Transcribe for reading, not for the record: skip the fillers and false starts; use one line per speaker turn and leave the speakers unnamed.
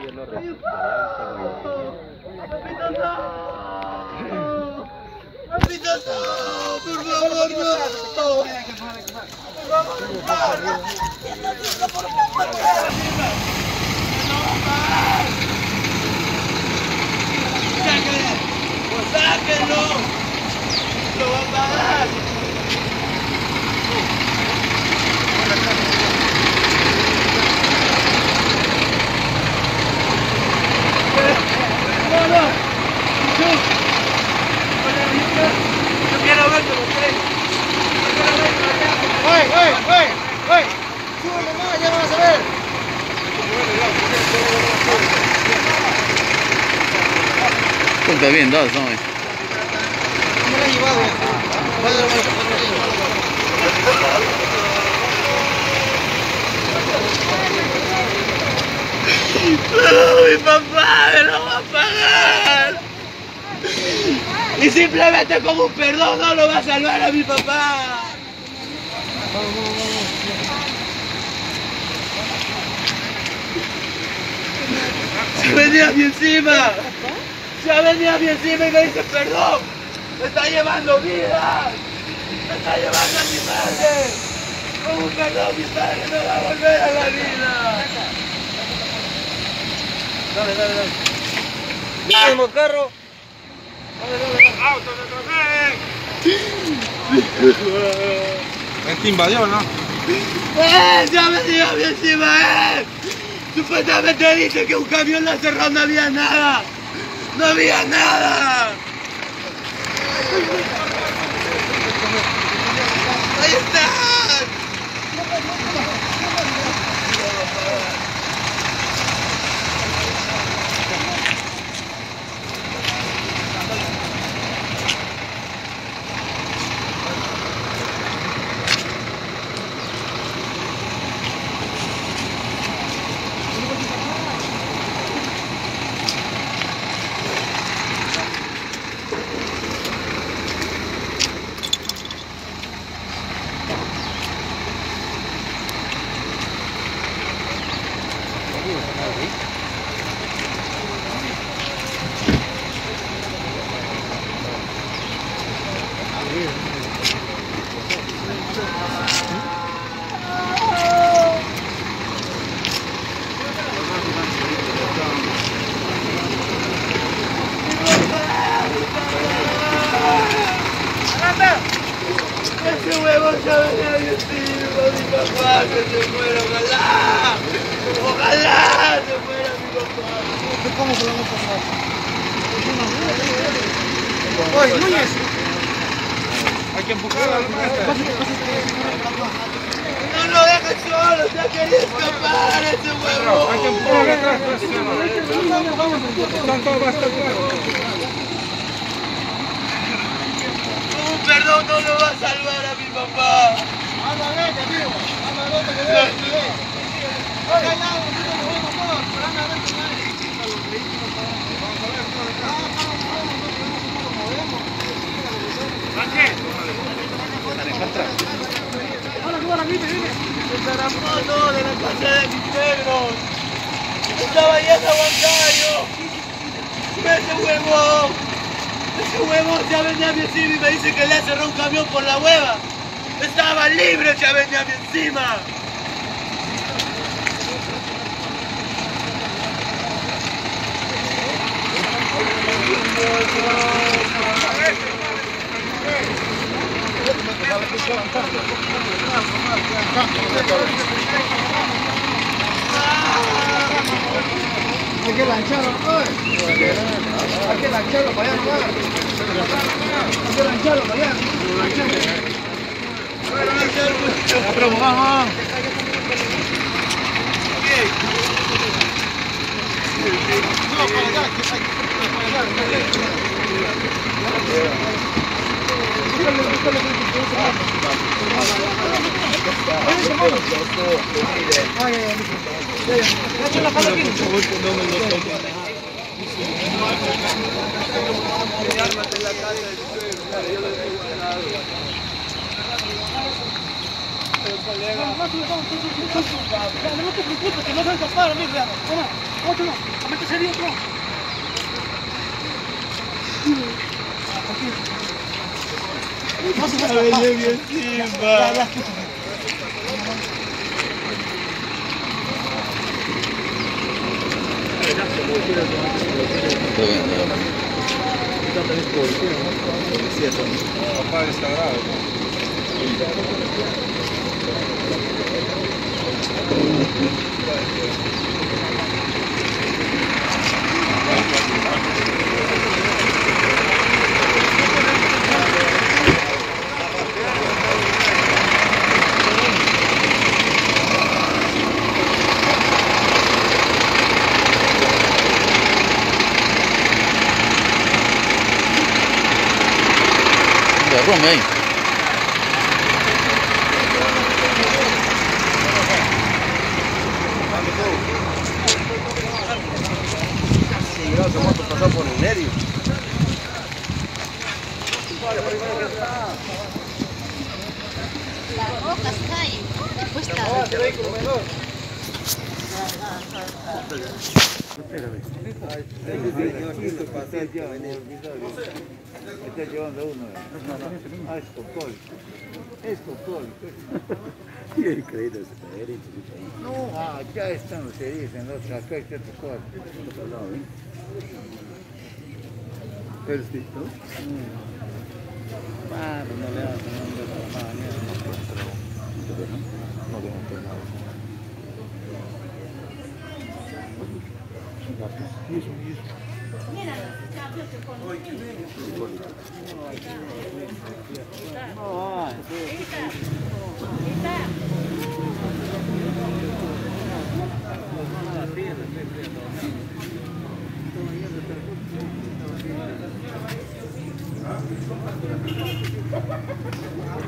¡Papito, no! ¡Por favor, no! ¡Sáquenlo! ¡Lo va a pagar! ¡No, no! ¡Yo quiero verte, usted! ¡Oye! ¡Súbeme más, ya lo vas a ver!
Está bien, dos, ¿no?
¿Cómo le han llevado? ¡No, mi papá me lo va a pagar! Y simplemente como un perdón no lo va a salvar a mi papá. Se venía a mi encima. Se venía a mi encima y me dice perdón. Me está llevando vida. Me está llevando a mi madre. Con un perdón mi padre me va a volver a la vida. Dale. Mismo carro.
¡Auto, te invadió, ¿no?
¡Ya me dio a mí encima, Supuestamente dice que un camión la cerró, no había nada. ¡No había nada! ¡Ahí están! Ese huevo ya venía de encima, mi papá, que se muera, ojalá se muera mi papá.
¿Cómo se lo vamos a pasar?
¡Oye, Núñez! Hay que empujarla al maestro.
No lo dejes solo, se ha querido escapar ese huevo.
Hay que empujarla atrás. Están todos bastante claros.
Un perdón no lo va a salvar a mi papá.
Anda, vete, amigo. Anda, vete, que vete. Acá ya, nos vemos todos, pero anda, vete,
Se zarapó todo de la casa de mis negros. Estaba yendo a Huancayo. Ese huevo ya venía a mi encima y me dice que le ha cerrado un camión por la hueva. Estaba libre, ya venía a mi encima.
Hay que lancharlo, hay que lancharlo para allá, hay que lancharlo para allá.
Pero vamos. No, para allá,
Pero
no te preocupes, que no se va a escapar, amigo. Toma, toma, métete serio, toma.
Ya venía bien encima.
Está bien,
Papá está grave.
Derrame ahí.
Sí, no, esa moto pasó por el medio.
Las rocas caen, después está.
Está llevando uno. Ah, es cocol. Es cocol. Qué increíble ese derecho. No, acá están los heridos, en los acá está tu cuarto. ¿El cito? Claro, no le hacen un dedo a la mano. No dejan tomar. No,